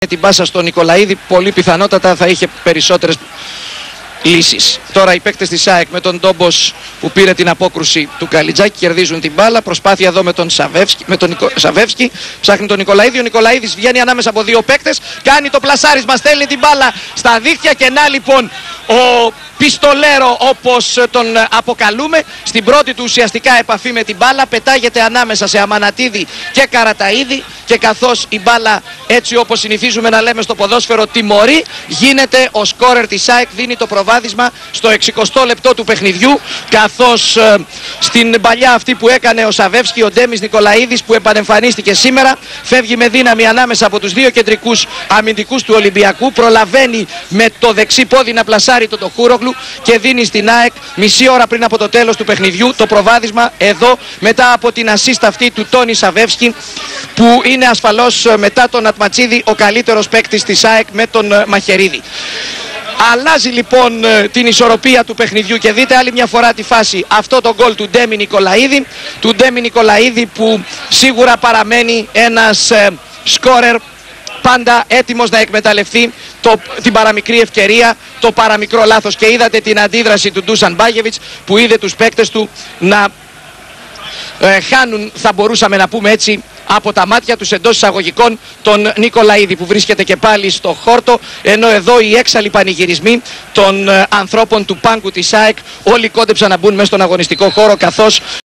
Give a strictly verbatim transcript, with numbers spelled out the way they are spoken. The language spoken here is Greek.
την πάσα στον Νικολαίδη, πολύ πιθανότατα θα είχε περισσότερες λύσεις. Τώρα οι παίκτες της ΑΕΚ με τον Ντόμπος που πήρε την απόκρουση του Καλιτζάκη κερδίζουν την μπάλα. Προσπάθεια εδώ με τον Σαβεύσκι, με τον Νικο... Σαβεύσκι, ψάχνει τον Νικολαίδη. Ο Νικολαίδης βγαίνει ανάμεσα από δύο παίκτες, κάνει το πλασάρισμα, στέλνει την μπάλα στα δίχτυα και να λοιπόν ο πιστολέρο, όπως τον αποκαλούμε, στην πρώτη του ουσιαστικά επαφή με την μπάλα πετάγεται ανάμεσα σε Αμανατίδη και Καραταΐδη και καθώς η μπάλα, έτσι όπως συνηθίζουμε να λέμε στο ποδόσφαιρο, τιμωρεί, γίνεται ο σκόρερ της ΑΕΚ, δίνει το προβάδισμα στο εξηκοστό λεπτό του παιχνιδιού, καθώς ε, στην παλιά αυτή που έκανε ο Σαβεύσκι, ο Ντέμις Νικολαίδης που επανεμφανίστηκε σήμερα, φεύγει με δύναμη ανάμεσα από τους δύο κεντρικούς αμυντικούς του Ολυμπιακού, προλαβαίνει με το δεξί πόδι να πλασάρει τον Τοχούρογλου και δίνει στην ΑΕΚ μισή ώρα πριν από το τέλος του παιχνιδιού το προβάδισμα εδώ μετά από την assist αυτή του Τόνι Σαβεύσκι, που είναι ασφαλώς μετά τον Ατματσίδη ο καλύτερος παίκτης της ΑΕΚ με τον Μαχερίδη. Αλλάζει λοιπόν την ισορροπία του παιχνιδιού και δείτε άλλη μια φορά τη φάση, αυτό το γκολ του Ντέμι Νικολαίδη, του Ντέμι Νικολαίδη που σίγουρα παραμένει ένας ε, σκόρερ πάντα έτοιμος να εκμεταλλευτεί το, την παραμικρή ευκαιρία, το παραμικρό λάθος. Και είδατε την αντίδραση του Ντούσαν Μπάγεβιτς που είδε τους παίκτες του να ε, χάνουν, θα μπορούσαμε να πούμε έτσι, από τα μάτια τους εντός εισαγωγικών τον Νικολαίδη που βρίσκεται και πάλι στο χόρτο, ενώ εδώ οι έξαλλοι πανηγυρισμοί των ε, ανθρώπων του πάγκου της ΑΕΚ όλοι κόντεψαν να μπουν μέσα στον αγωνιστικό χώρο, καθώς